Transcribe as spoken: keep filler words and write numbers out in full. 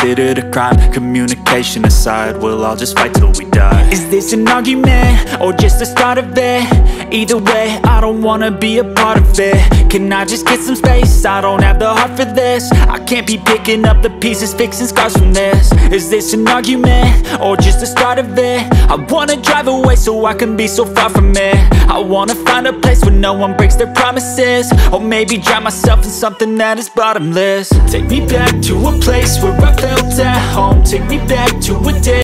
considered a crime. Communication aside, we'll all just fight till we die. Is this an argument, or just the start of it? Either way, I don't wanna be a part of it. Can I just get some space? I don't have the heart for this. I can't be picking up the pieces, fixing scars from this. Is this an argument, or just the start of it? I wanna drive away so I can be so far from it. I wanna find a place where no one breaks their promises, or maybe drown myself in something that is bottomless. Take me back to a place where I felt at home. Take me back to a day